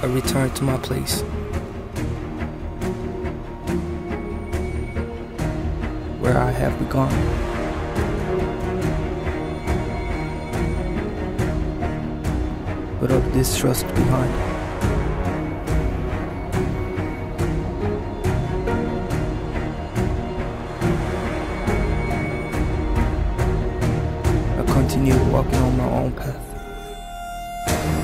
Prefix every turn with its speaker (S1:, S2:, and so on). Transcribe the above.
S1: I returned to my place, where I have begun. But of distrust behind. I continued walking on my own path.